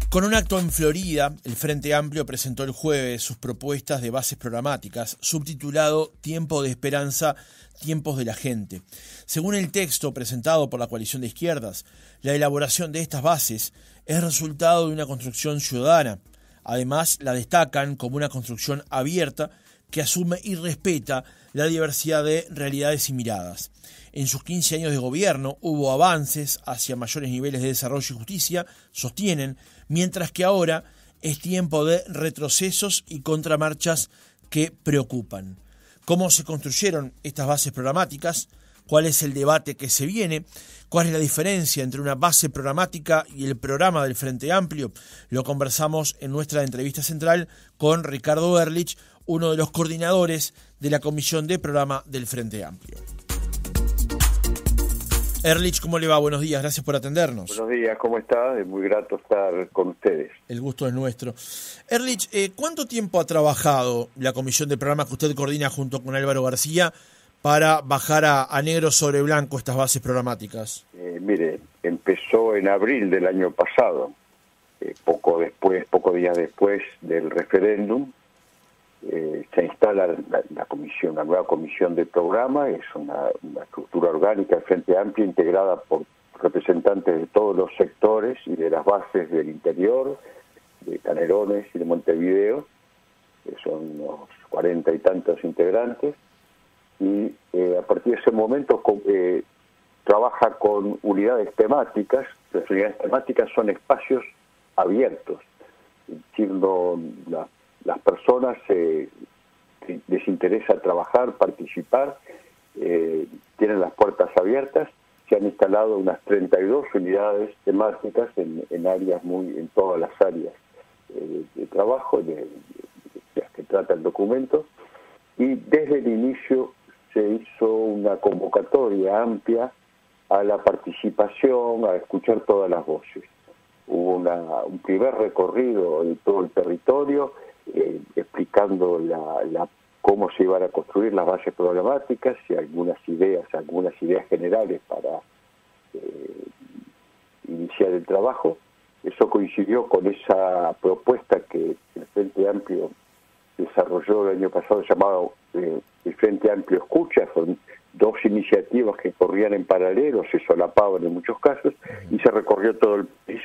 Con un acto en Florida, el Frente Amplio presentó el jueves sus propuestas de bases programáticas, subtitulado Tiempo de Esperanza, Tiempos de la Gente. Según el texto presentado por la coalición de izquierdas, la elaboración de estas bases es resultado de una construcción ciudadana. Además, la destacan como una construcción abierta que asume y respeta la diversidad de realidades y miradas. En sus 15 años de gobierno hubo avances hacia mayores niveles de desarrollo y justicia, sostienen, mientras que ahora es tiempo de retrocesos y contramarchas que preocupan. ¿Cómo se construyeron estas bases programáticas? ¿Cuál es el debate que se viene? ¿Cuál es la diferencia entre una base programática y el programa del Frente Amplio? Lo conversamos en nuestra entrevista central con Ricardo Ehrlich, uno de los coordinadores de la Comisión de Programa del Frente Amplio. Ehrlich, ¿cómo le va? Buenos días, gracias por atendernos. Buenos días, ¿cómo está? Es muy grato estar con ustedes. El gusto es nuestro. Ehrlich, ¿cuánto tiempo ha trabajado la Comisión de Programa que usted coordina junto con Álvaro García para bajar a negro sobre blanco estas bases programáticas? Mire, empezó en abril del año pasado, pocos días después del referéndum. Se instala la comisión, la nueva comisión de programa. Es una estructura orgánica del Frente Amplio integrada por representantes de todos los sectores y de las bases del interior, de Canelones y de Montevideo, que son unos 40 y tantos integrantes, y a partir de ese momento trabaja con unidades temáticas. Las unidades temáticas son espacios abiertos, siendo las personas les interesa trabajar, participar, tienen las puertas abiertas. Se han instalado unas 32 unidades temáticas en áreas en todas las áreas de trabajo de las que trata el documento, y desde el inicio se hizo una convocatoria amplia a la participación, a escuchar todas las voces. Hubo un primer recorrido en todo el territorio, explicando cómo se iban a construir las bases programáticas y algunas ideas generales para iniciar el trabajo. Eso coincidió con esa propuesta que el Frente Amplio desarrolló el año pasado, llamado el Frente Amplio Escucha. Son dos iniciativas que corrían en paralelo, se solapaban en muchos casos, y se recorrió todo el país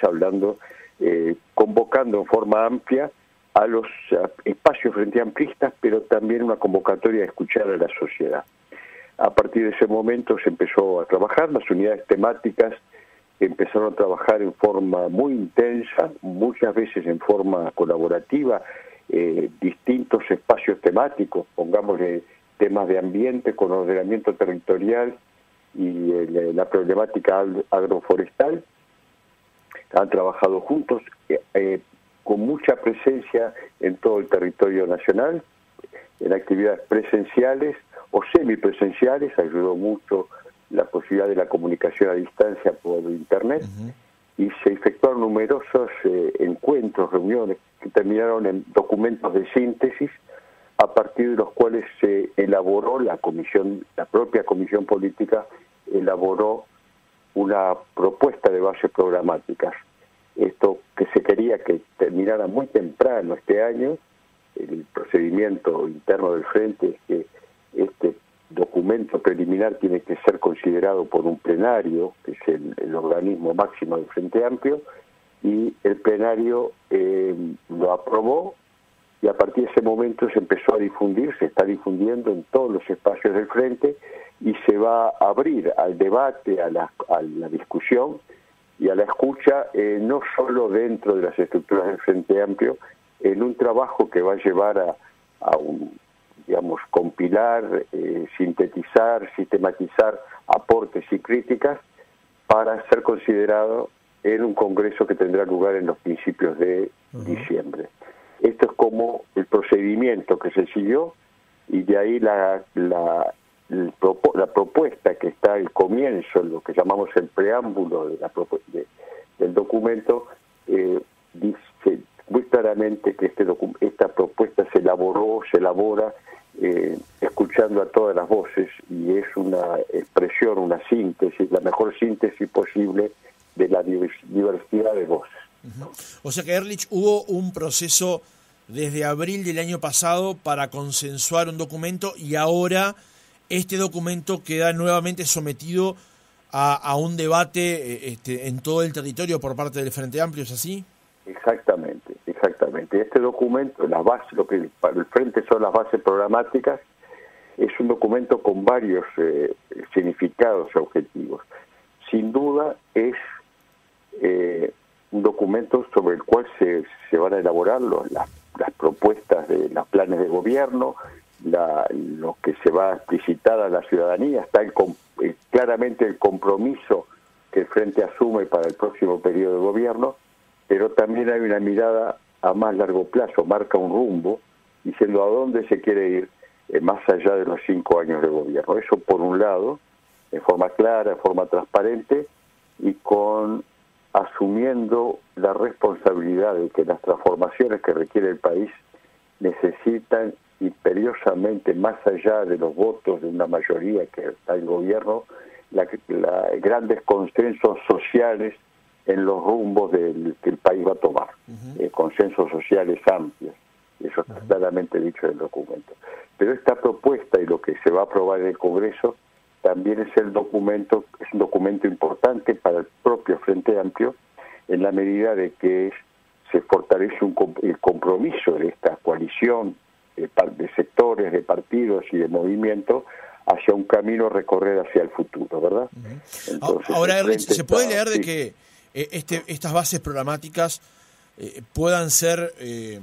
convocando en forma amplia a los espacios frente amplistas, pero también una convocatoria a escuchar a la sociedad. A partir de ese momento se empezó a trabajar, las unidades temáticas empezaron a trabajar en forma muy intensa, muchas veces en forma colaborativa, distintos espacios temáticos, pongámosle temas de ambiente con ordenamiento territorial y la problemática agroforestal. Han trabajado juntos, con mucha presencia en todo el territorio nacional, en actividades presenciales o semipresenciales. Ayudó mucho la posibilidad de la comunicación a distancia por internet, y se efectuaron numerosos encuentros, reuniones, que terminaron en documentos de síntesis, a partir de los cuales se elaboró la propia comisión política elaboró una propuesta de bases programáticas. Esto que se quería que terminara muy temprano este año. El procedimiento interno del Frente es que este documento preliminar tiene que ser considerado por un plenario, que es el organismo máximo del Frente Amplio, y el plenario lo aprobó, y a partir de ese momento se empezó a difundir, se está difundiendo en todos los espacios del Frente, y se va a abrir al debate, a la discusión y a la escucha, no solo dentro de las estructuras del Frente Amplio, en un trabajo que va a llevar a compilar, sintetizar, sistematizar aportes y críticas para ser considerado en un congreso que tendrá lugar en los principios de diciembre. Esto es como el procedimiento que se siguió, y de ahí la propuesta que está al comienzo, lo que llamamos el preámbulo del documento, dice muy claramente que esta propuesta se elabora escuchando a todas las voces, y es una expresión, una síntesis, la mejor síntesis posible de la diversidad de voces. Uh-huh. O sea que, Ehrlich, hubo un proceso desde abril del año pasado para consensuar un documento y ahora este documento queda nuevamente sometido a un debate en todo el territorio por parte del Frente Amplio, ¿es así? Exactamente. Este documento, las bases, lo que para el Frente son las bases programáticas, es un documento con varios significados y objetivos. Sin duda es un documento sobre el cual se van a elaborar las propuestas de los planes de gobierno, lo que se va a explicitar a la ciudadanía, está claramente el compromiso que el Frente asume para el próximo periodo de gobierno, pero también hay una mirada a más largo plazo, marca un rumbo, diciendo a dónde se quiere ir más allá de los 5 años de gobierno. Eso por un lado, en forma clara, en forma transparente, y asumiendo la responsabilidad de que las transformaciones que requiere el país necesitan imperiosamente, más allá de los votos de una mayoría que está en gobierno, grandes consensos sociales en los rumbos que el país va a tomar, consensos sociales amplios. Eso está claramente dicho en el documento. Pero esta propuesta y lo que se va a aprobar en el Congreso también es un documento importante para el propio Frente Amplio, en la medida de que se fortalece el compromiso de esta coalición de sectores, de partidos y de movimientos hacia un camino a recorrer hacia el futuro, ¿verdad? Entonces, ahora, Ehrlich, ¿se puede leer de que estas bases programáticas puedan ser,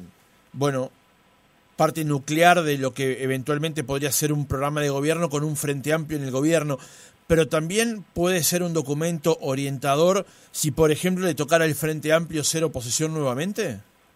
parte nuclear de lo que eventualmente podría ser un programa de gobierno con un Frente Amplio en el gobierno, pero también puede ser un documento orientador si, por ejemplo, le tocara al Frente Amplio ser oposición nuevamente?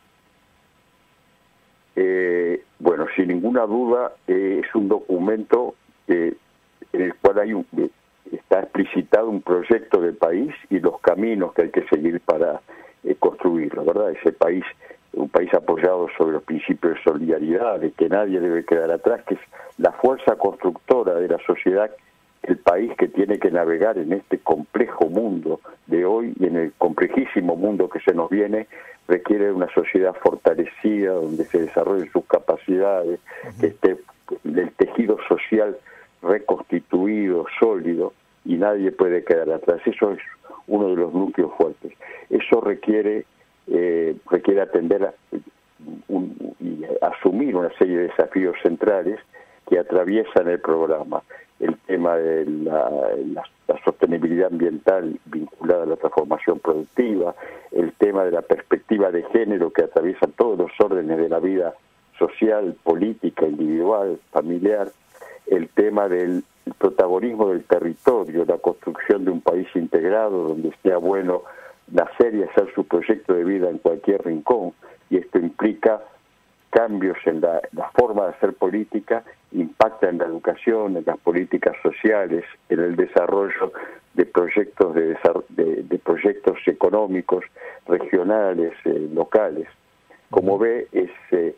Bueno, sin ninguna duda es un documento en el cual está explicitado un proyecto de país y los caminos que hay que seguir para construirlo, ¿verdad? Ese país, un país apoyado sobre los principios de solidaridad, de que nadie debe quedar atrás, que es la fuerza constructora de la sociedad, el país que tiene que navegar en este complejo mundo de hoy y en el complejísimo mundo que se nos viene, requiere una sociedad fortalecida, donde se desarrollen sus capacidades, que esté el tejido social reconstituido, sólido, y nadie puede quedar atrás. Eso es uno de los núcleos fuertes. Eso requiere atender y asumir una serie de desafíos centrales que atraviesan el programa. El tema de la sostenibilidad ambiental vinculada a la transformación productiva, el tema de la perspectiva de género que atraviesa todos los órdenes de la vida social, política, individual, familiar, el tema del protagonismo del territorio, la construcción de un país integrado donde sea bueno nacer y hacer su proyecto de vida en cualquier rincón, y esto implica cambios en la forma de hacer política, impacta en la educación, en las políticas sociales, en el desarrollo de proyectos de proyectos económicos, regionales, locales. Como ve, es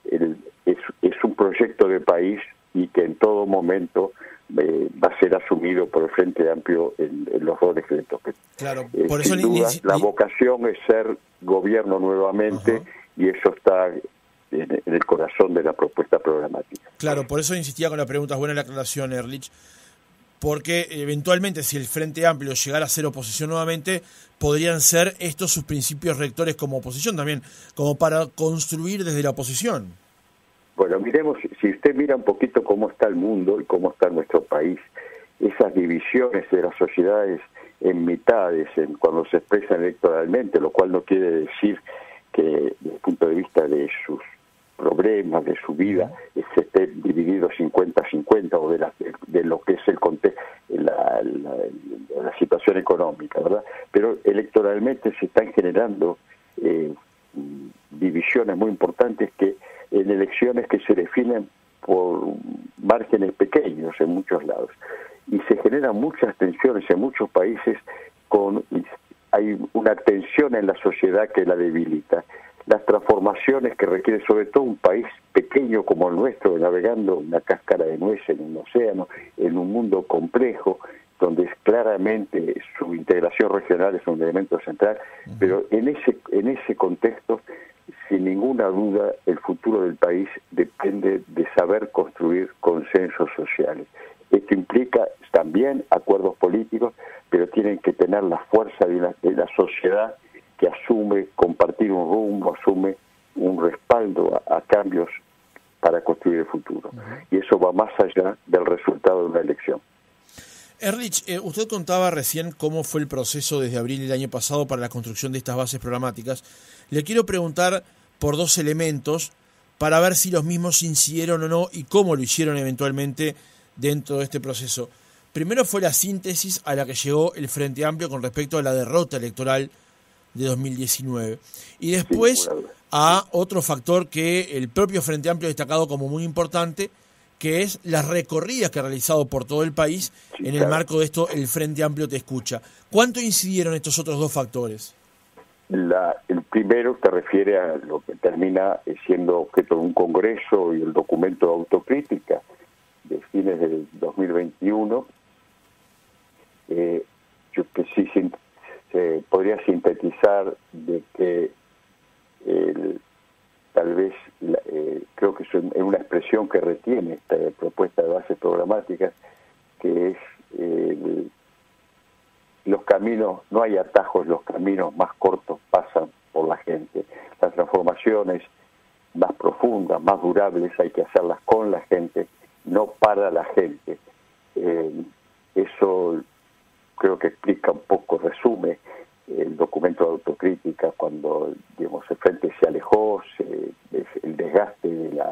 un proyecto de país y que en todo momento va a ser asumido por el Frente Amplio en los roles que le toquen. Claro, por eso sin duda, la vocación es ser gobierno nuevamente, y eso está en el corazón de la propuesta programática. Claro, por eso insistía con la pregunta, es buena la aclaración, Ehrlich, porque eventualmente si el Frente Amplio llegara a ser oposición nuevamente, podrían ser estos sus principios rectores como oposición también, como para construir desde la oposición. Bueno, miremos, si usted mira un poquito cómo está el mundo y cómo está nuestro país, esas divisiones de las sociedades en mitades, cuando se expresan electoralmente, lo cual no quiere decir que desde el punto de vista de sus problemas, de su vida, se esté dividido 50-50 o de lo que es el contexto, la situación económica, ¿verdad? Pero electoralmente se están generando divisiones muy importantes en elecciones que se definen por márgenes pequeños en muchos lados, y se generan muchas tensiones en muchos países, hay una tensión en la sociedad que la debilita. Las transformaciones que requiere sobre todo un país pequeño como el nuestro, navegando una cáscara de nuez en un océano, en un mundo complejo, donde claramente su integración regional es un elemento central, pero en ese contexto, sin ninguna duda, el futuro del país depende de saber construir consensos sociales. Esto implica también acuerdos políticos, pero tienen que tener la fuerza de la sociedad que asume compartir un rumbo, asume un respaldo a cambios para construir el futuro. Y eso va más allá del resultado de una elección. Erlich, usted contaba recién cómo fue el proceso desde abril del año pasado para la construcción de estas bases programáticas. Le quiero preguntar por dos elementos para ver si los mismos incidieron o no y cómo lo hicieron eventualmente dentro de este proceso. Primero fue la síntesis a la que llegó el Frente Amplio con respecto a la derrota electoral de 2019. Y después a otro factor que el propio Frente Amplio ha destacado como muy importante, que es las recorridas que ha realizado por todo el país. En el marco de esto, el Frente Amplio te escucha. ¿Cuánto incidieron estos otros dos factores? El primero se refiere a lo que termina siendo objeto de un congreso y el documento de autocrítica de fines del 2021, yo que sí se podría sintetizar de que tal vez creo que es una expresión que retiene esta propuesta de bases programáticas, que es los caminos, no hay atajos, los caminos más cortos pasan por la gente. Las transformaciones más profundas, más durables, hay que hacerlas con la gente, no para la gente. Eso creo que explica un poco, resume el documento de autocrítica, cuando digamos el Frente se alejó, el desgaste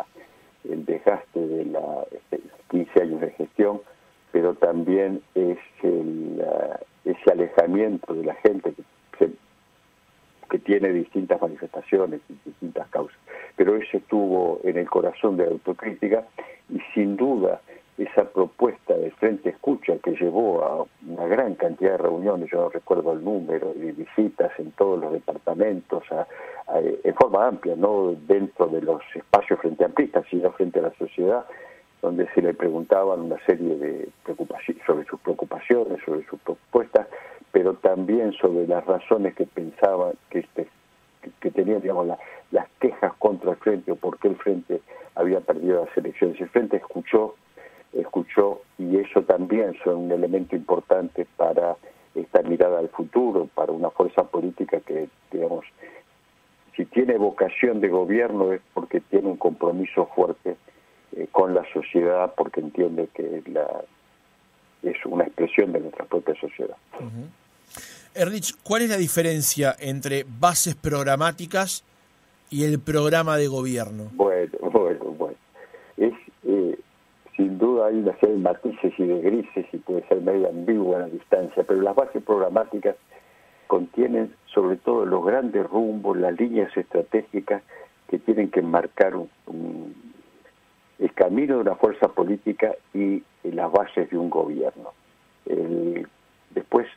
de la 15 años de gestión, pero también es ese alejamiento de la gente que tiene distintas manifestaciones y distintas causas. Pero ese estuvo en el corazón de la autocrítica, y sin duda esa propuesta del Frente Escucha, que llevó a una gran cantidad de reuniones, yo no recuerdo el número, de visitas en todos los departamentos, en forma amplia, no dentro de los espacios frente amplistas, sino frente a la sociedad, donde se le preguntaban una serie de preocupaciones sobre sus preocupaciones, sobre sus propuestas, pero también sobre las razones que pensaban que tenían, digamos, las quejas contra el Frente, o por qué el Frente había perdido las elecciones. El Frente escuchó, y eso también son un elemento importante para esta mirada al futuro, para una fuerza política que, digamos, si tiene vocación de gobierno es porque tiene un compromiso fuerte con la sociedad, porque entiende que es una expresión de nuestra propia sociedad. Erlich, ¿cuál es la diferencia entre bases programáticas y el programa de gobierno? Bueno. Sin duda hay una serie de matices y de grises, y puede ser medio ambigua a la distancia, pero las bases programáticas contienen sobre todo los grandes rumbos, las líneas estratégicas que tienen que marcar el camino de una fuerza política y las bases de un gobierno. Después,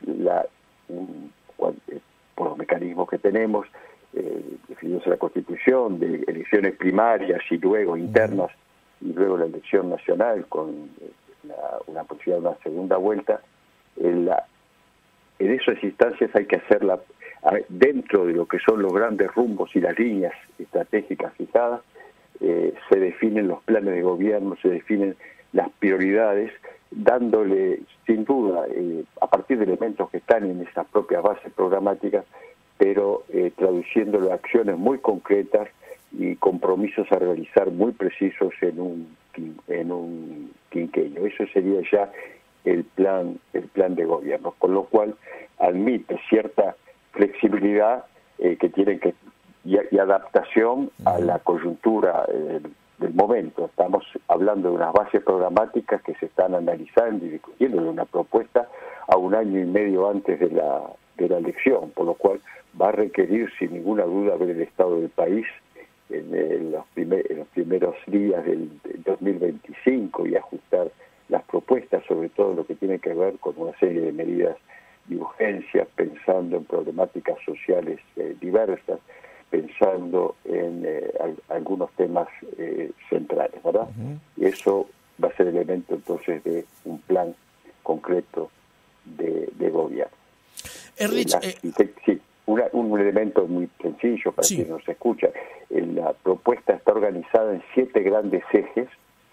por los mecanismos que tenemos, definidos en la Constitución, de elecciones primarias y luego internas, y luego la elección nacional con una posibilidad de una segunda vuelta, en esas instancias hay que hacerla dentro de lo que son los grandes rumbos y las líneas estratégicas fijadas. Se definen los planes de gobierno, se definen las prioridades, dándole, sin duda, a partir de elementos que están en esas propias bases programáticas, pero traduciéndolo a acciones muy concretas y compromisos a realizar muy precisos en un quinquenio. Eso sería ya el plan de gobierno, con lo cual admite cierta flexibilidad que tiene y adaptación a la coyuntura del momento. Estamos hablando de unas bases programáticas que se están analizando y discutiendo, de una propuesta a un año y medio antes de la elección, por lo cual va a requerir sin ninguna duda ver el estado del país en los primeros días del 2025 y ajustar las propuestas, sobre todo lo que tiene que ver con una serie de medidas de urgencia, pensando en problemáticas sociales diversas, pensando en algunos temas centrales, ¿verdad? Y eso va a ser elemento entonces de un plan concreto de gobierno. Erlich, sí, un elemento muy sencillo para quien nos escucha. La propuesta está organizada en 7 grandes ejes,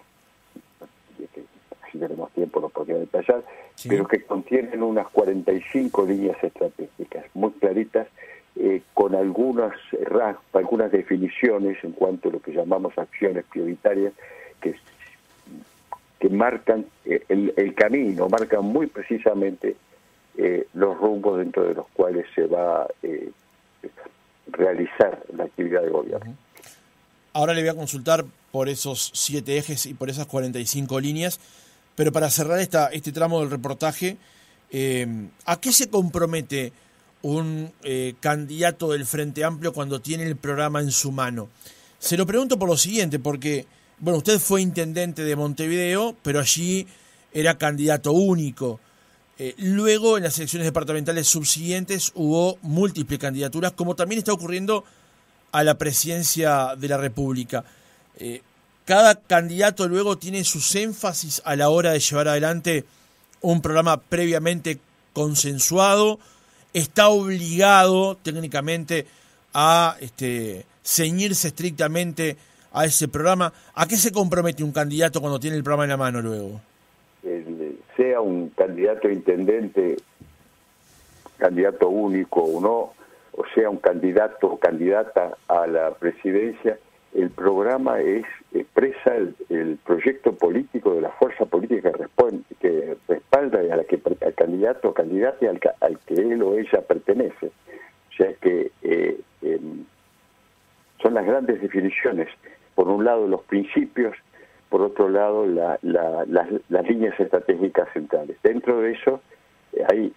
si tenemos tiempo lo podría detallar, pero que contienen unas 45 líneas estratégicas muy claritas, con algunas definiciones en cuanto a lo que llamamos acciones prioritarias que marcan el camino, marcan muy precisamente los rumbos dentro de los cuales se va a realizar la actividad de gobierno. Ahora le voy a consultar por esos 7 ejes y por esas 45 líneas, pero para cerrar este tramo del reportaje, ¿a qué se compromete un candidato del Frente Amplio cuando tiene el programa en su mano? Se lo pregunto por lo siguiente, porque bueno, usted fue intendente de Montevideo, pero allí era candidato único. Luego, en las elecciones departamentales subsiguientes, hubo múltiples candidaturas, como también está ocurriendo a la presidencia de la República. Cada candidato luego tiene sus énfasis a la hora de llevar adelante un programa previamente consensuado, está obligado técnicamente a ceñirse estrictamente a ese programa. ¿A qué se compromete un candidato cuando tiene el programa en la mano luego? Sea un candidato a intendente, candidato único o no, o sea un candidato o candidata a la presidencia, el programa expresa el proyecto político de la fuerza política que respalda y al candidato o candidata al que él o ella pertenece. O sea que son las grandes definiciones. Por un lado los principios, por otro lado las líneas estratégicas centrales. Dentro de eso hay,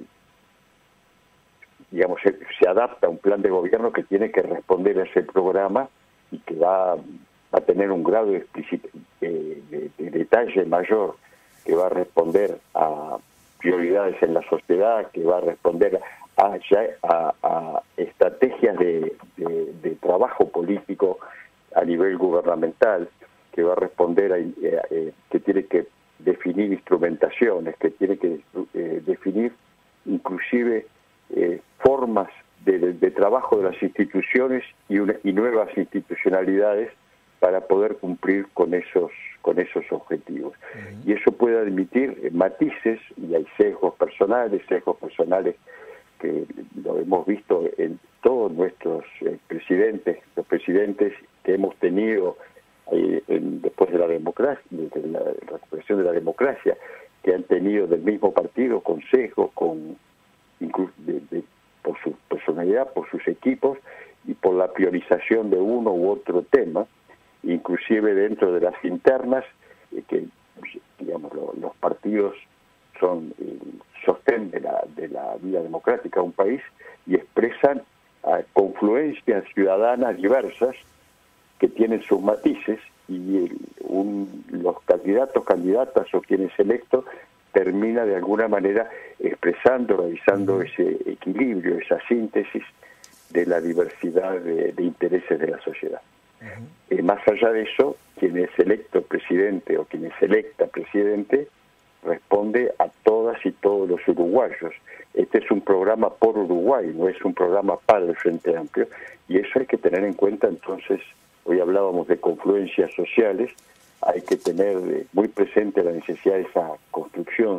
digamos, se adapta un plan de gobierno que tiene que responder a ese programa y que va a tener un grado de detalle mayor, que va a responder a prioridades en la sociedad, que va a responder a estrategias de trabajo político a nivel gubernamental, que va a responder que tiene que definir instrumentaciones, que tiene que definir inclusive formas de trabajo de las instituciones y nuevas institucionalidades para poder cumplir con esos objetivos. Y eso puede admitir matices, y hay sesgos personales que lo hemos visto en todos nuestros presidentes, los presidentes que hemos tenido después de la democracia, de la recuperación de la democracia, que han tenido del mismo partido, con sesgos, incluso por su personalidad, por sus equipos y por la priorización de uno u otro tema, inclusive dentro de las internas, que digamos los partidos son sostén de la vida democrática de un país y expresan confluencias ciudadanas diversas que tienen sus matices, y los candidatas o quien es electo termina de alguna manera realizando ese equilibrio, esa síntesis de la diversidad de intereses de la sociedad. Más allá de eso, quien es electo presidente o quien es electa presidente responde a todas y todos los uruguayos. Este es un programa por Uruguay, no es un programa para el Frente Amplio, y eso hay que tener en cuenta. Entonces, hoy hablábamos de confluencias sociales, hay que tener muy presente la necesidad de esa construcción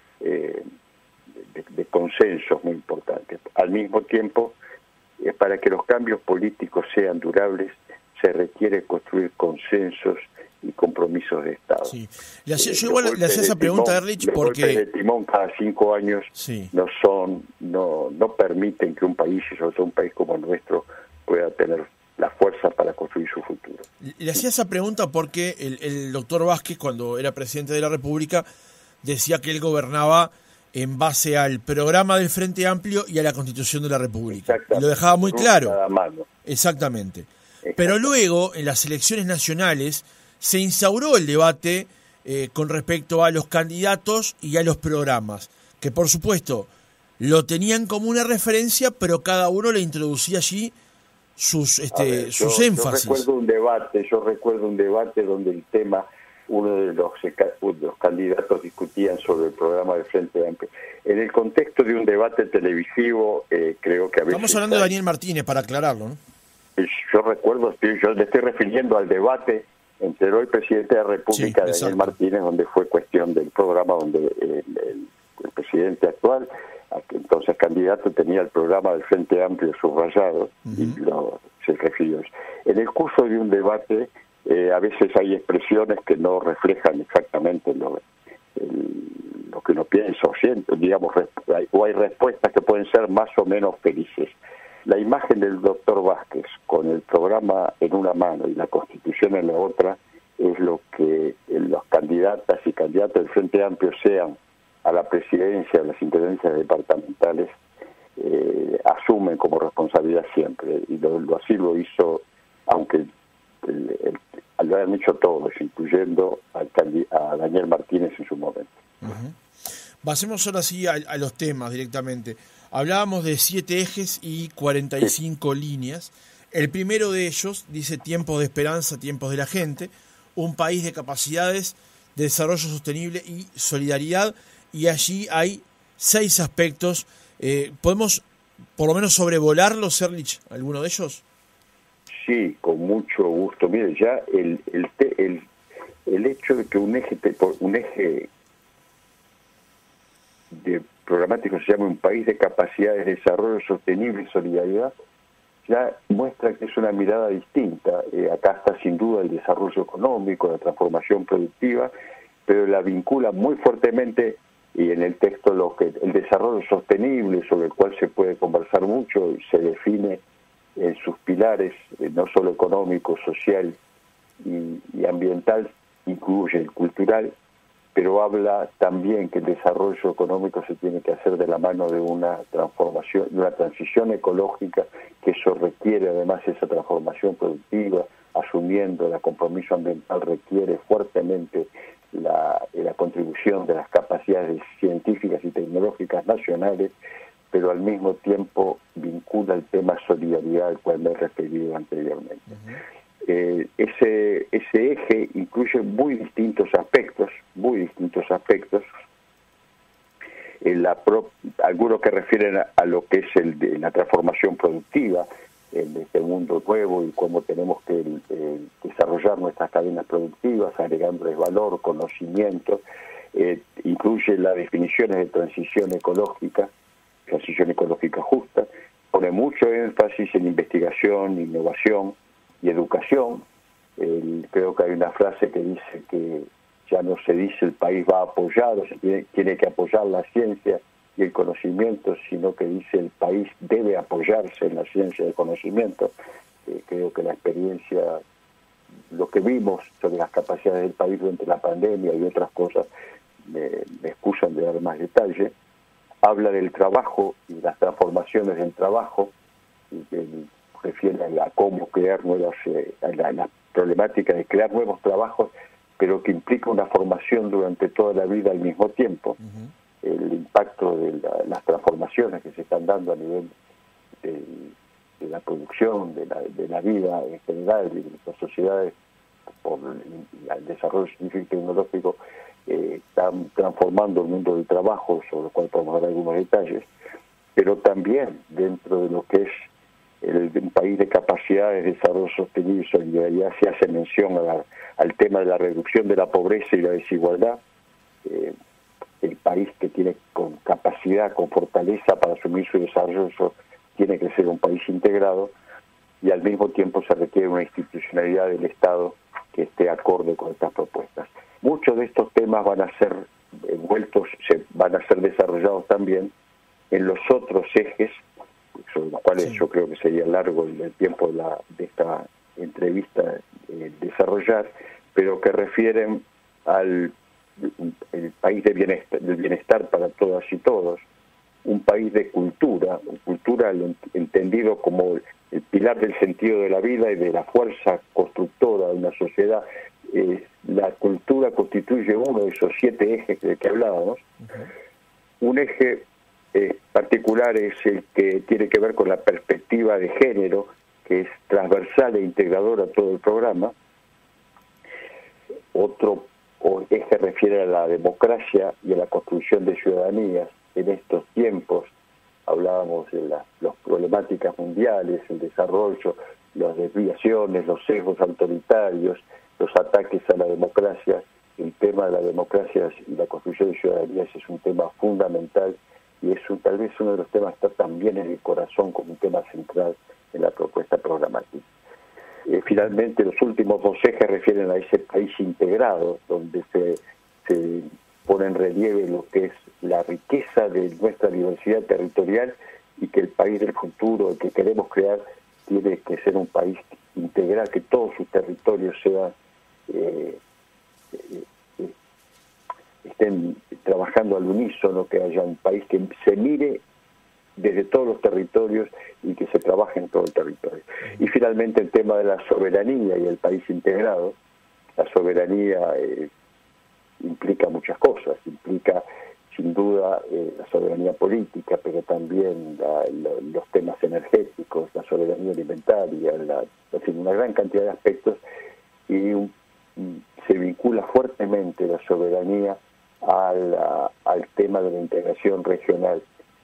de consensos muy importantes. Al mismo tiempo, para que los cambios políticos sean durables, se requiere construir consensos y compromisos de Estado. Sí. Yo igual le hacía esa pregunta, Erlich, porque los golpes de timón cada 5 años no permiten que un país, y sobre todo un país como el nuestro, pueda tener la fuerza para construir su futuro. Le hacía esa pregunta porque el doctor Vázquez, cuando era presidente de la República, decía que él gobernaba en base al programa del Frente Amplio y a la Constitución de la República. Y lo dejaba muy claro. Exactamente. Pero luego, en las elecciones nacionales, se instauró el debate con respecto a los candidatos y a los programas, que por supuesto lo tenían como una referencia, pero cada uno le introducía allí sus énfasis. Yo recuerdo un debate donde el tema uno de los candidatos discutían sobre el programa del Frente Amplio. En el contexto de un debate televisivo, creo que a veces... Estamos hablando de Daniel Martínez, para aclararlo, ¿no? Yo recuerdo, yo le estoy refiriendo al debate entre el hoy presidente de la República, sí, Daniel Martínez, donde fue cuestión del programa, donde el presidente actual, entonces candidato, tenía el programa del Frente Amplio subrayado, y se refirió. En el curso de un debate, a veces hay expresiones que no reflejan exactamente lo que uno piensa o siente, digamos, o hay respuestas que pueden ser más o menos felices. La imagen del doctor Vázquez con el programa en una mano y la Constitución en la otra es lo que los candidatas y candidatos del Frente Amplio, sean a la presidencia, a las intendencias departamentales, asumen como responsabilidad siempre. Y así lo hizo, aunque lo han hecho todos, incluyendo a Daniel Martínez en su momento. Pasemos ahora sí a los temas directamente. Hablábamos de 7 ejes y 45 líneas. El primero de ellos dice tiempos de esperanza, tiempos de la gente, un país de capacidades, de desarrollo sostenible y solidaridad. Y allí hay 6 aspectos. ¿Podemos por lo menos sobrevolarlos, Serlich, alguno de ellos? Sí, con mucho gusto. Mire, ya el hecho de que un eje de programático se llame un país de capacidades de desarrollo sostenible y solidaridad, ya muestra que es una mirada distinta. Acá está sin duda el desarrollo económico, la transformación productiva, pero la vincula muy fuertemente, y en el texto el desarrollo sostenible, sobre el cual se puede conversar mucho, y se define en sus pilares, no solo económico, social y ambiental, incluye el cultural, pero habla también que el desarrollo económico se tiene que hacer de la mano de una transformación, de una transición ecológica, que eso requiere además esa transformación productiva, asumiendo el compromiso ambiental, requiere fuertemente la contribución de las capacidades científicas y tecnológicas nacionales, pero al mismo tiempo vincula el tema solidaridad al cual me he referido anteriormente. Ese eje incluye muy distintos aspectos, algunos que refieren a lo que es la transformación productiva en este mundo nuevo y cómo tenemos que desarrollar nuestras cadenas productivas, agregándoles valor, conocimiento. Incluye las definiciones de transición ecológica justa, pone mucho énfasis en investigación, innovación y educación. Creo que hay una frase que dice que ya no se dice el país va apoyado, se tiene que apoyar la ciencia y el conocimiento, sino que dice el país debe apoyarse en la ciencia y el conocimiento. Creo que la experiencia, lo que vimos sobre las capacidades del país durante la pandemia y otras cosas, me excusan de dar más detalle. Habla del trabajo y las transformaciones del trabajo, y que refiere a cómo crear a la problemática de crear nuevos trabajos, pero que implica una formación durante toda la vida al mismo tiempo. El impacto de las transformaciones que se están dando a nivel de la producción, de la vida en general, de las sociedades, por el desarrollo científico y tecnológico, están transformando el mundo del trabajo, sobre lo cual podemos dar algunos detalles, pero también dentro de lo que es un país de capacidades de desarrollo sostenible y solidaridad se hace mención al tema de la reducción de la pobreza y la desigualdad. El país que tiene con capacidad, con fortaleza para asumir su desarrollo, tiene que ser un país integrado, y al mismo tiempo se requiere una institucionalidad del Estado que esté acorde con estas propuestas. Muchos de estos temas van a ser van a ser desarrollados también en los otros ejes, sobre los cuales yo creo que sería largo el tiempo de esta entrevista desarrollar, pero que refieren al el país del bienestar para todas y todos, un país de cultura entendido como el pilar del sentido de la vida y de la fuerza constructora de una sociedad. La cultura constituye uno de esos 7 ejes de que hablábamos. Un eje particular es el que tiene que ver con la perspectiva de género, que es transversal e integradora a todo el programa. Otro eje refiere a la democracia y a la construcción de ciudadanías. En estos tiempos hablábamos de las problemáticas mundiales, el desarrollo, las desviaciones, los sesgos autoritarios, los ataques a la democracia. El tema de la democracia y la construcción de ciudadanías es un tema fundamental y es tal vez uno de los temas que está también en el corazón como un tema central en la propuesta programática. Finalmente, los últimos dos ejes refieren a ese país integrado, donde se pone en relieve lo que es la riqueza de nuestra diversidad territorial y que el país del futuro, el que queremos crear, tiene que ser un país integral, que todos sus territorios estén trabajando al unísono, que haya un país que se mire desde todos los territorios y que se trabaje en todo el territorio. Y finalmente el tema de la soberanía y el país integrado. La soberanía implica muchas cosas, implica sin duda la soberanía política, pero también los temas energéticos, la soberanía alimentaria, en fin, una gran cantidad de aspectos, y se vincula fuertemente la soberanía al tema de la integración regional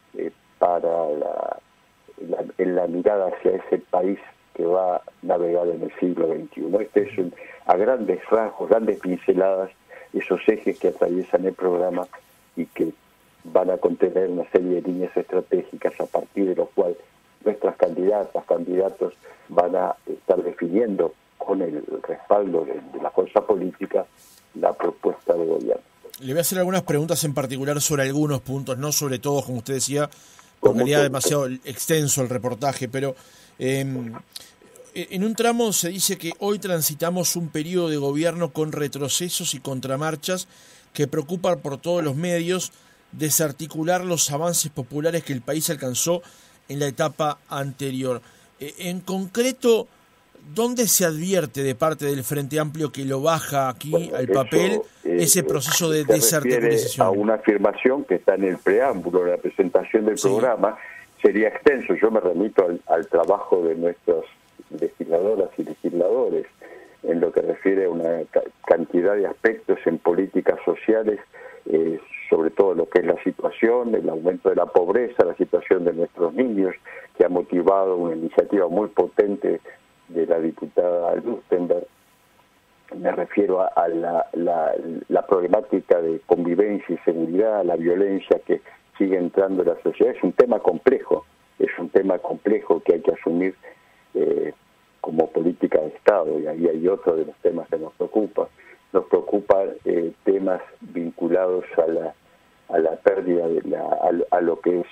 en la mirada hacia ese país que va a navegar en el siglo XXI. Este es a grandes rasgos, grandes pinceladas, esos ejes que atraviesan el programa y que van a contener una serie de líneas estratégicas a partir de lo cual nuestras candidatos van a estar definiendo con el respaldo de la fuerza política la propuesta de gobierno. Le voy a hacer algunas preguntas en particular sobre algunos puntos, no sobre todos, como usted decía, porque sería demasiado extenso el reportaje, pero en un tramo se dice que hoy transitamos un periodo de gobierno con retrocesos y contramarchas que preocupan por todos los medios desarticular los avances populares que el país alcanzó en la etapa anterior. En concreto, ¿dónde se advierte de parte del Frente Amplio que lo baja aquí al papel ese proceso de desarticulización? A una afirmación que está en el preámbulo, la presentación del programa, sería extenso. Yo me remito al trabajo de nuestras legisladoras y legisladores en lo que refiere a una cantidad de aspectos en políticas sociales, sobre todo lo que es la situación, el aumento de la pobreza, la situación de nuestros niños, que ha motivado una iniciativa muy potente de la diputada Lustenberg. Me refiero a la problemática de convivencia y seguridad, la violencia que sigue entrando en la sociedad. Es un tema complejo que hay que asumir como política de Estado, y ahí hay otro de los temas que nos preocupa. Nos preocupan temas vinculados a la pérdida, a lo que es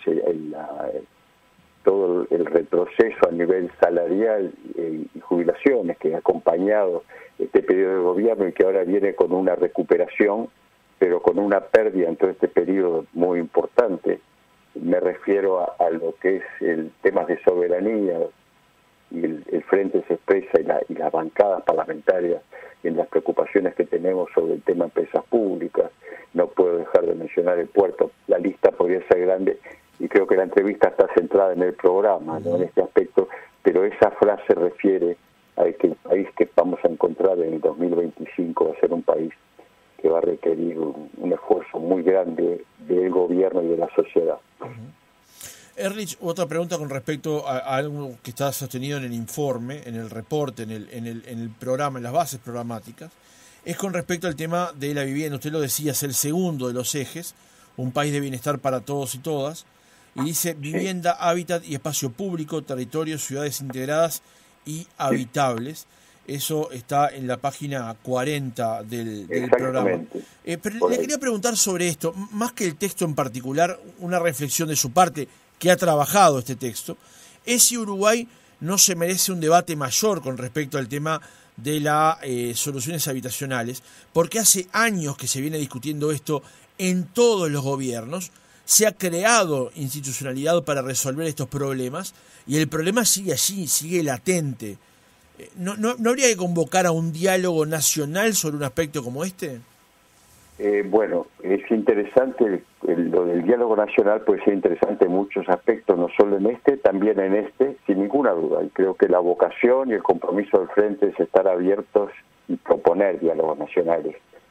todo el retroceso a nivel salarial y jubilaciones que ha acompañado este periodo de gobierno y que ahora viene con una recuperación, pero con una pérdida en todo este periodo muy importante. Me refiero a lo que es el tema de soberanía, y el Frente se expresa y las bancadas parlamentarias en las preocupaciones que tenemos sobre el tema de empresas públicas. No puedo dejar de mencionar el puerto. La lista podría ser grande y creo que la entrevista está centrada en el programa, ¿no? En este aspecto, pero esa frase refiere a que el país que vamos a encontrar en el 2025 va a ser un país que va a requerir un esfuerzo muy grande del gobierno y de la sociedad. Ehrlich, otra pregunta con respecto a algo que está sostenido en el informe, en el reporte, en el programa, en las bases programáticas, es con respecto al tema de la vivienda. Usted lo decía, es el segundo de los ejes, un país de bienestar para todos y todas, y dice vivienda, hábitat y espacio público, territorios, ciudades integradas y habitables. Eso está en la página 40 del programa. Pero le quería preguntar sobre esto, más que el texto en particular, una reflexión de su parte, que ha trabajado este texto, es si Uruguay no se merece un debate mayor con respecto al tema de las soluciones habitacionales, porque hace años que se viene discutiendo esto en todos los gobiernos, se ha creado institucionalidad para resolver estos problemas y el problema sigue allí, sigue latente. ¿No habría que convocar a un diálogo nacional sobre un aspecto como este? Bueno, es interesante lo del diálogo nacional, puede ser interesante en muchos aspectos, no solo en este, también en este, sin ninguna duda. Y creo que la vocación y el compromiso del Frente es estar abiertos y proponer diálogos nacionales.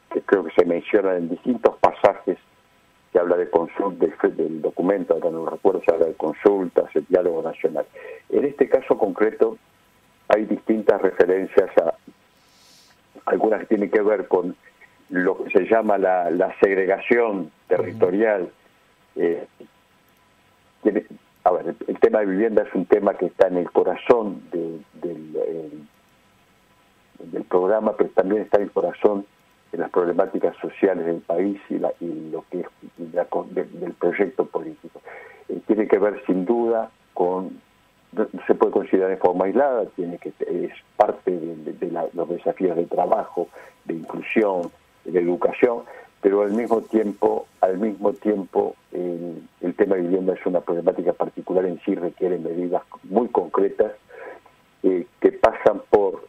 que creo que se mencionan en distintos pasajes, que habla de consulta, del documento, ahora no recuerdo, se habla de consultas, el diálogo nacional. En este caso concreto hay distintas referencias a algunas que tienen que ver con lo que se llama la segregación territorial. A ver, el tema de vivienda es un tema que está en el corazón del programa, pero también está en el corazón de las problemáticas sociales del país y lo que es del proyecto político. Tiene que ver sin duda con, no se puede considerar de forma aislada, es parte de los desafíos de trabajo, de inclusión, de educación, pero al mismo tiempo el tema de vivienda es una problemática particular en sí, requiere medidas muy concretas que pasan por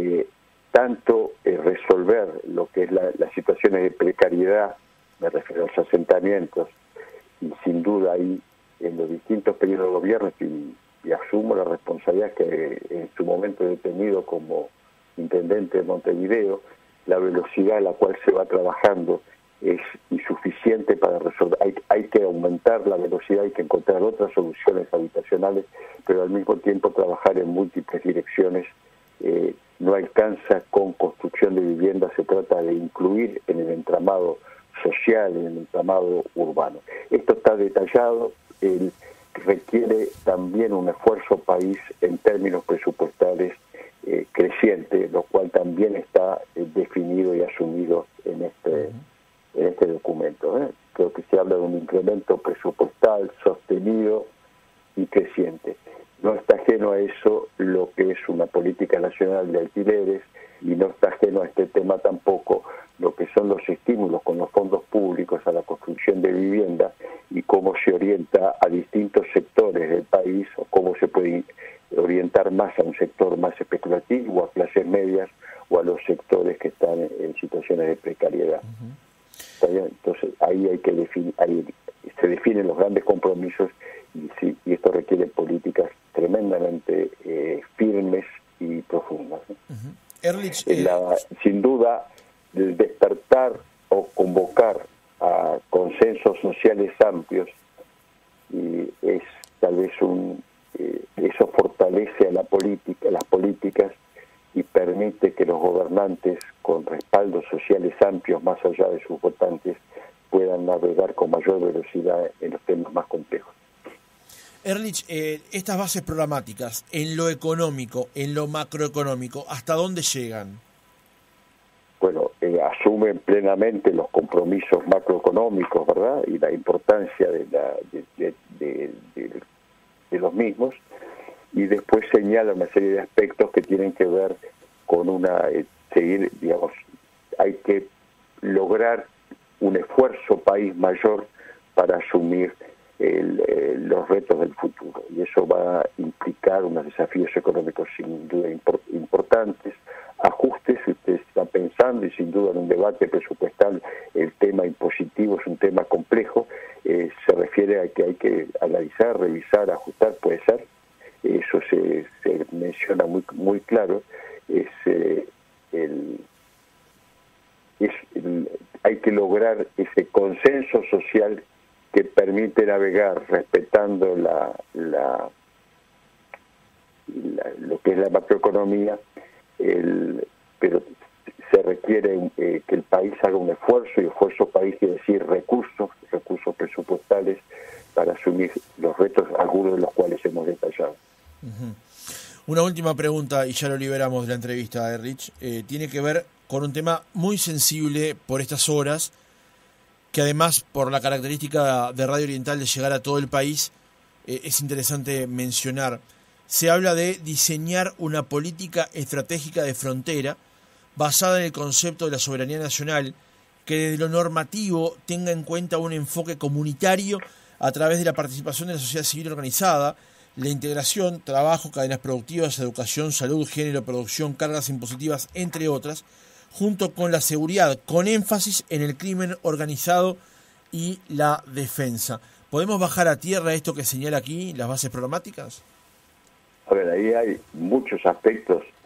tanto resolver lo que es las situaciones de precariedad, me refiero a los asentamientos, y sin duda ahí en los distintos periodos de gobierno, y asumo la responsabilidad que en su momento he tenido como intendente de Montevideo, la velocidad a la cual se va trabajando es insuficiente para resolver. Hay que aumentar la velocidad, hay que encontrar otras soluciones habitacionales, pero al mismo tiempo trabajar en múltiples direcciones. No alcanza con construcción de vivienda, se trata de incluir en el entramado social, en el entramado urbano. Esto está detallado, requiere también un esfuerzo país en términos presupuestales creciente, lo cual también está definido y asumido en este documento. Creo que se habla de un incremento presupuestal sostenido y creciente. No está ajeno a eso lo que es una política nacional de alquileres, y no está ajeno a este tema tampoco lo que son los estímulos con los fondos públicos a la construcción de vivienda y cómo se orienta a distintos sectores del país, o cómo se puede orientar más a un sector más especulativo, a clases medias o a los sectores que están en situaciones de precariedad. Entonces ahí hay que se definen los grandes compromisos, y esto requiere políticas tremendamente firmes y profundas. Ehrlich, sin duda, el despertar o convocar a consensos sociales amplios es tal vez eso fortalece a las políticas y permite que los gobernantes con respaldos sociales amplios más allá de sus votantes puedan navegar con mayor velocidad en los temas más complejos. Ehrlich, estas bases programáticas en lo económico, en lo macroeconómico, ¿hasta dónde llegan? Bueno, asumen plenamente los compromisos macroeconómicos, ¿verdad? Y la importancia de los mismos, y después señala una serie de aspectos que tienen que ver con hay que lograr un esfuerzo país mayor para asumir los retos del futuro, y eso va a implicar unos desafíos económicos sin duda importantes, ajustes. Usted está pensando, y sin duda en un debate presupuestal el tema impositivo es un tema complejo, se refiere a que hay que analizar, revisar, ajustar, puede ser, eso se menciona muy claro, hay que lograr ese consenso social que permite navegar respetando lo que es la macroeconomía, pero se requiere que el país haga un esfuerzo, y esfuerzo país quiere decir recursos presupuestales para asumir los retos, algunos de los cuales hemos detallado. Uh-huh. Una última pregunta, y ya lo liberamos de la entrevista, Ehrlich, tiene que ver con un tema muy sensible por estas horas, que además por la característica de Radio Oriental de llegar a todo el país, es interesante mencionar. Se habla de diseñar una política estratégica de frontera basada en el concepto de la soberanía nacional, que desde lo normativo tenga en cuenta un enfoque comunitario a través de la participación de la sociedad civil organizada, la integración, trabajo, cadenas productivas, educación, salud, género, producción, cargas impositivas, entre otras, junto con la seguridad, con énfasis en el crimen organizado y la defensa. ¿Podemos bajar a tierra esto que señala aquí las bases programáticas? A ver, ahí hay muchos aspectos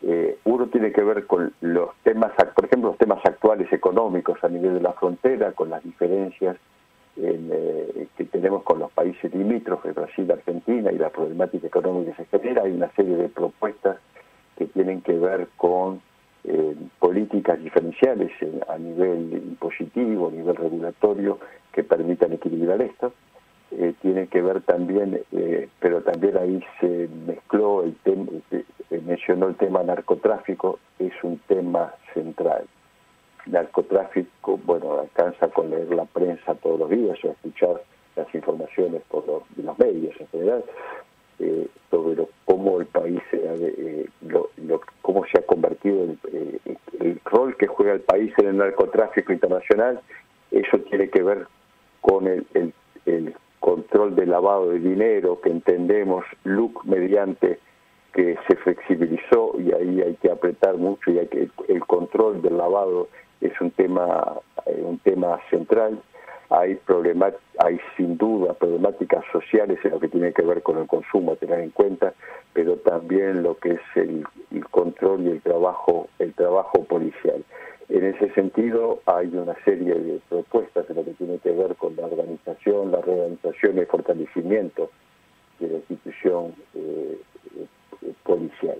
Uno tiene que ver con los temas, por ejemplo, los temas actuales económicos a nivel de la frontera, con las diferencias que tenemos con los países limítrofes, Brasil, Argentina, y la problemática económica que se genera. Hay una serie de propuestas que tienen que ver con políticas diferenciales a nivel impositivo, a nivel regulatorio, que permitan equilibrar esto. Tiene que ver también, pero también ahí se mezcló el tema, mencionó el tema narcotráfico, es un tema central. Narcotráfico, bueno, alcanza con leer la prensa todos los días o escuchar las informaciones de los medios en general, sobre cómo el país, cómo se ha convertido el rol que juega el país en el narcotráfico internacional. Eso tiene que ver con el control del lavado de dinero, que entendemos, LUC, mediante que se flexibilizó, y ahí hay que apretar mucho, y el control del lavado es un tema central. Hay sin duda problemáticas sociales en lo que tiene que ver con el consumo a tener en cuenta, pero también lo que es el control y el trabajo policial. En ese sentido hay una serie de propuestas en lo que tiene que ver con la organización, la reorganización y el fortalecimiento de la institución policial.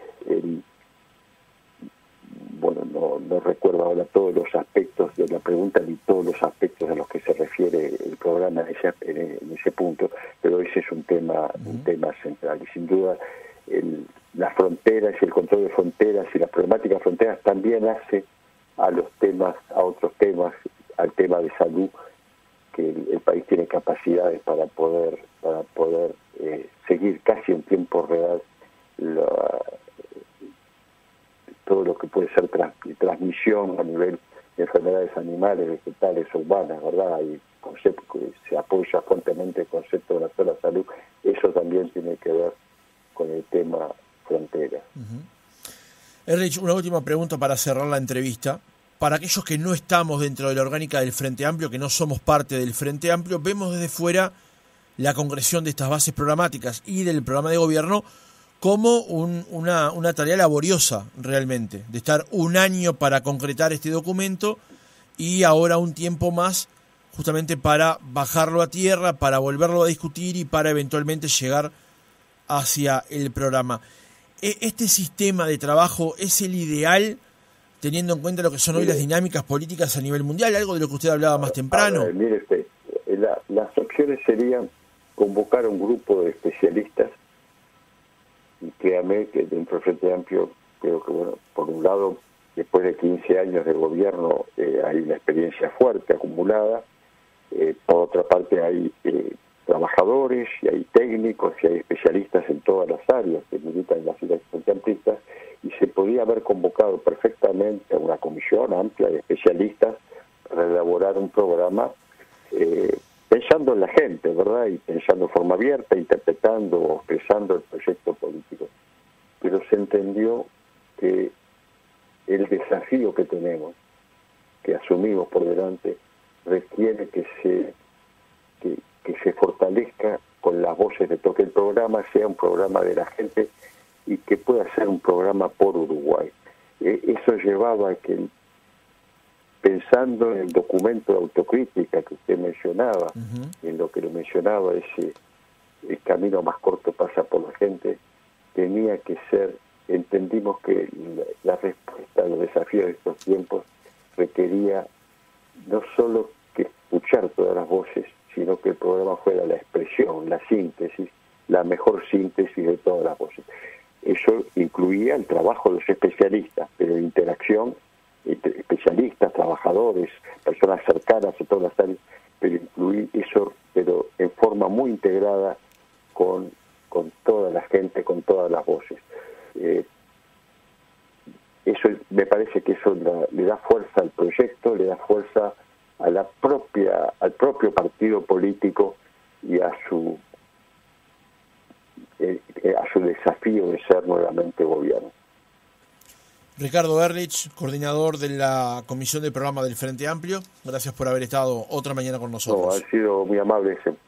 Bueno, no recuerdo ahora todos los aspectos de la pregunta ni todos los aspectos a los que se refiere el programa en ese punto, pero ese es un tema central. Y sin duda las fronteras y el control de fronteras y las problemáticas de fronteras también hace a otros temas, al tema de salud, que el país tiene capacidades para poder seguir casi en tiempo real todo lo que puede ser transmisión a nivel de enfermedades animales, vegetales o humanas, ¿verdad? Y se apoya fuertemente el concepto de la sola salud. Eso también tiene que ver con el tema frontera. Erlich, una última pregunta para cerrar la entrevista. Para aquellos que no estamos dentro de la orgánica del Frente Amplio, que no somos parte del Frente Amplio, vemos desde fuera la concreción de estas bases programáticas y del programa de gobierno como una tarea laboriosa realmente, de estar un año para concretar este documento y ahora un tiempo más justamente para bajarlo a tierra, para volverlo a discutir y para eventualmente llegar hacia el programa. ¿Este sistema de trabajo es el ideal teniendo en cuenta lo que son hoy las dinámicas políticas a nivel mundial? Algo de lo que usted hablaba más temprano. Mire usted, las opciones serían convocar a un grupo de especialistas, y créame que dentro del Frente Amplio, creo que, bueno, por un lado, después de 15 años de gobierno hay una experiencia fuerte acumulada, por otra parte hay trabajadores, y hay técnicos, y hay especialistas en todas las áreas que militan en las filas Frente Amplistas, y se podía haber convocado perfectamente a una comisión amplia de especialistas para elaborar un programa pensando en la gente, ¿verdad? Y pensando de forma abierta, interpretando o expresando el proyecto político. Pero se entendió que el desafío que tenemos, que asumimos por delante, requiere que se fortalezca con las voces de todo, que el programa sea un programa de la gente y que pueda ser un programa por Uruguay. Eso llevaba a que, pensando en el documento de autocrítica que usted mencionaba, en lo que lo mencionaba, el camino más corto pasa por la gente, tenía que ser, entendimos que la respuesta a los desafíos de estos tiempos requería no solo que escuchar todas las voces, sino que el programa fuera la expresión, la síntesis, la mejor síntesis de todas las voces. Eso incluía el trabajo de los especialistas, pero la interacción entre especialistas, trabajadores, personas cercanas a todas las áreas, pero incluir eso, pero en forma muy integrada con toda la gente, con todas las voces. Eso me parece que eso le da fuerza al proyecto, le da fuerza al propio partido político y a su desafío de ser nuevamente gobierno. Ricardo Erlich, coordinador de la Comisión de Programa del Frente Amplio, gracias por haber estado otra mañana con nosotros. No, ha sido muy amable ese